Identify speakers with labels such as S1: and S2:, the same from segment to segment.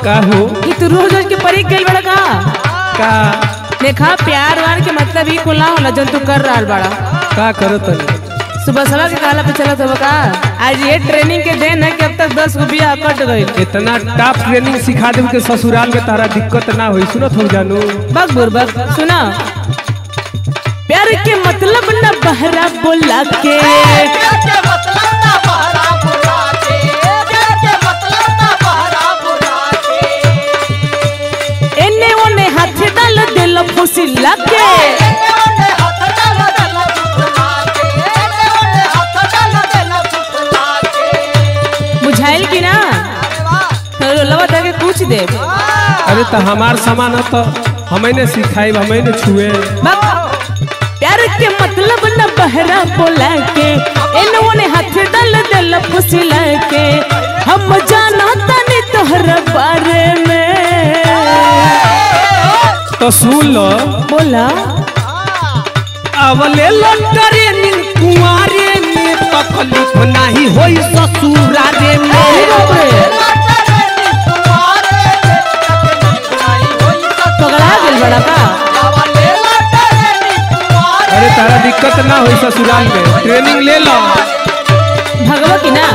S1: का हो
S2: कि तू रोज रोज के परी गइल बड़ा
S1: का
S2: देखा प्यार वार के मतलब ही कुला होला जो तू कर रहा बड़ा
S1: का करो तनी
S2: सुबह सवा के काला पे चलत हो का। आज ये ट्रेनिंग के दिन है कि अब तक 10 रुपया कट गई।
S1: इतना टॉप ट्रेनिंग सिखा देब के ससुराल में तारा दिक्कत ना होई। सुनत हो जानू
S2: बक बुरबक सुना प्यार के मतलब न बहरा बोला के एने ओने हाथ डाल दिल फुसिला के बुझाइल की ना लवा के पूछ दे।
S1: अरे तो हमार सामान है तो हमें ने सिखाई हमें ने छुए।
S2: प्यार के मतलब न बहरा बोला के एनो ने हाथ डाल दिल फुसिला के हम जाना तनी तोहरा बारे में।
S1: तो सुन लो
S2: बोला
S1: अवले ट्रेनिंग कुंवारे में तकलीफ नहीं होई ससुरारे में।
S2: पगड़ा गेल बड़ा का।
S1: अरे तारा दिक्कत ना होई ससुराल में ट्रेनिंग ले लो
S2: भगवा की ना।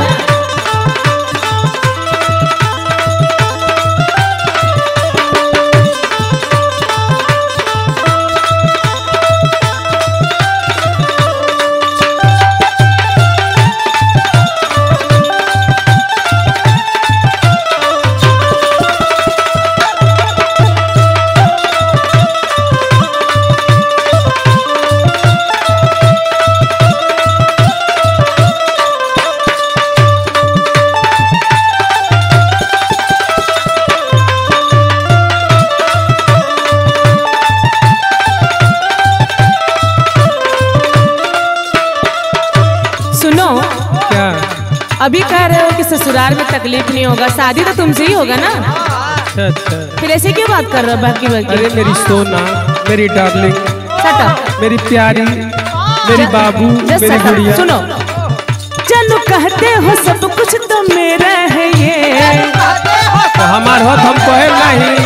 S2: अभी कह रहे हो कि ससुराल में तकलीफ नहीं होगा, शादी तो तुमसे ही होगा ना।
S1: अच्छा अच्छा
S2: फिर ऐसे क्यों बात कर रहे हो बाकी बाकी।
S1: अरे मेरी सोना मेरी डार्लिंग मेरी प्यारी मेरी बाबू मेरी गुड़िया।
S2: सुनो चलो कहते हो सब कुछ तो मेरा है ये
S1: तो हमार हो हम कहे नहीं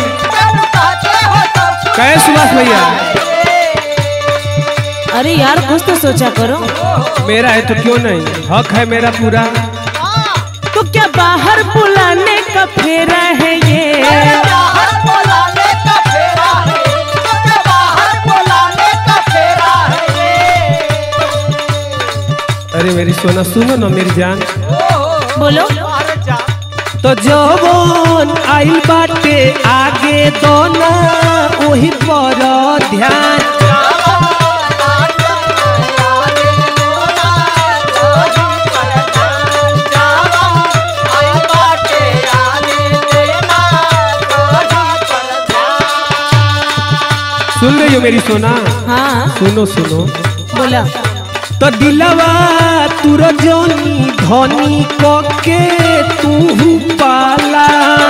S1: कहे सुभाष भैया।
S2: अरे यार कुछ तो सोचा करो।
S1: मेरा है तो क्यों नहीं, हक है मेरा पूरा।
S2: तो क्या बाहर बुलाने का फेरा है ये।
S1: अरे मेरी सोना सुनो ना मेरी जान।
S2: बोलो
S1: तो जवन आइल बाटे आगे दोना वही पर ध्यान। सुन रही हो मेरी सोना।
S2: हाँ
S1: सुनो सुनो
S2: बोला।
S1: तो दिलवा तुर जोनी धनी के तू पाला।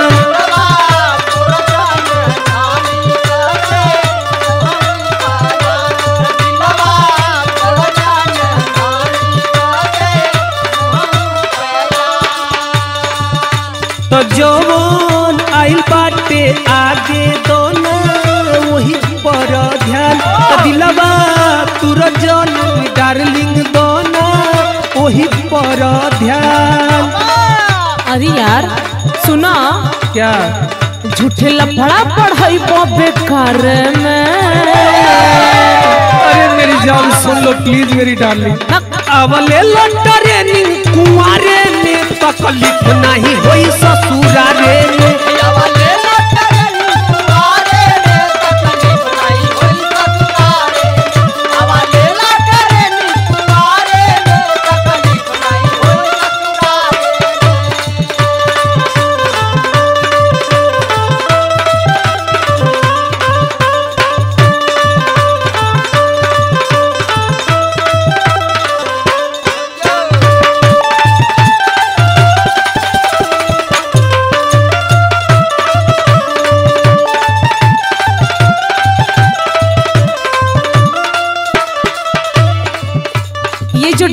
S1: तो जवन आइल बाटे आगे दोना वही पर ध्यान। तो दिलवा तुर जोनी डार्लिंग दोना वही पर ध्यान।
S2: अरे यार सुना
S1: क्या
S2: झूठे लफड़ा पढ़ाई बेकार में।
S1: अरे मेरी जान सुन लो प्लीज मेरी डार्लिंग। अवले ट्रेनिंग कुंवारे में तकलीफ नहीं होई ससुरारे में।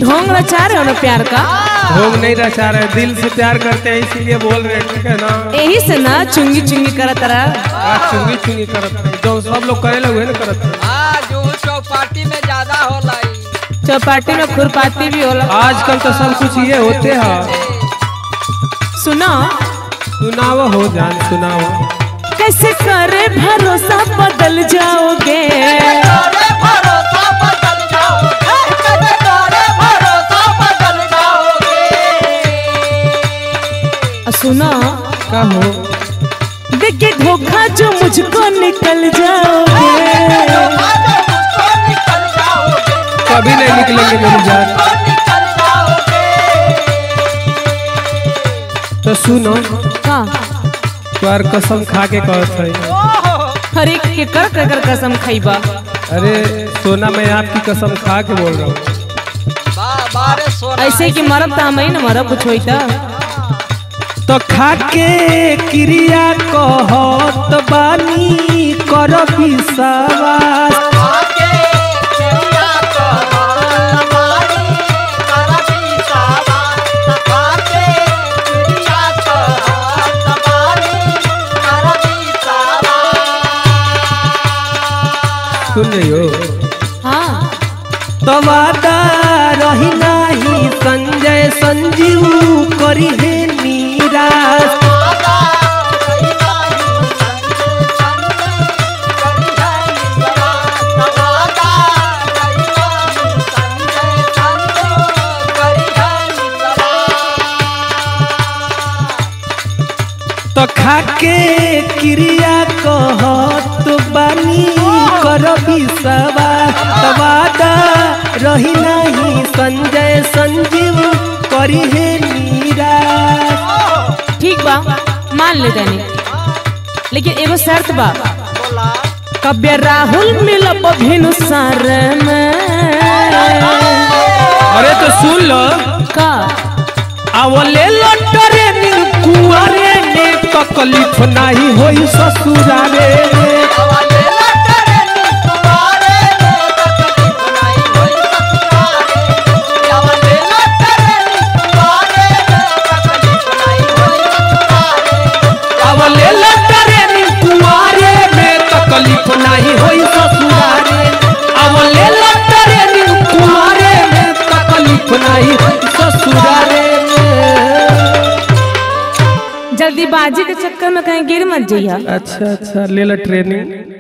S2: ढोंग रचा रहे हो ना प्यार का।
S1: ढोंग नहीं रचा रहे, दिल से प्यार करते हैं इसीलिए बोल रहे हैं, ठीक है ना।
S2: यही से ना चुंगी चुंगी करत रहा।
S1: चुंगी चुंगी करत जो सब लोग करे लगे ना करत।
S3: हाँ जो चौपाटी में ज्यादा होला।
S2: चौपाटी में खुरपाती भी होला।
S1: आजकल तो सब कुछ ये होते हैं।
S2: सुना
S1: सुनावा हो जान सुनावा।
S2: कैसे करे भरोसा बदल जाओगे, सुना
S1: का हो
S2: देखिए धोखा जो मुझको निकल जाओगे।
S1: कभी नहीं निकलेंगे मेरी जान। तो सुनो
S2: का
S1: तुम्हार कसम खा के कहत है।
S2: हर एक के कर कसम खाइबा।
S1: अरे सोना मैं आपकी कसम खा के बोल रहा हूँ।
S2: ऐसे कि मरब तो हम ही न मरब कुछ होई
S1: तो खा के क्रिया कहत बानी कर विश्वास। सुन रही हो?
S2: हाँ
S1: तो वादा रही नाही संजय संजीव करी है निराश। तो खाके क्रिया कहत बानी कर विश्वास। वादा रही नहीं संजय संजीव करी है निराश।
S2: ठीक बा मान ले जानी, लेकिन एगो शर्त बा। कब्य राहुल मिलब भिनुसार में।
S1: अरे तो सुन लो
S2: का
S1: आवले ट्रेनिंग कुआरे ने तकलीफ नहीं होई ससुरारे में। तकलीफ नहीं होई ससुरारे। आवले ट्रेनिंग कुआरे में तकलीफ नहीं होई ससुरारे में।
S2: जल्दीबाजी के चक्कर में कहीं गिर मत जाइए।
S1: अच्छा ले ला ट्रेनिंग।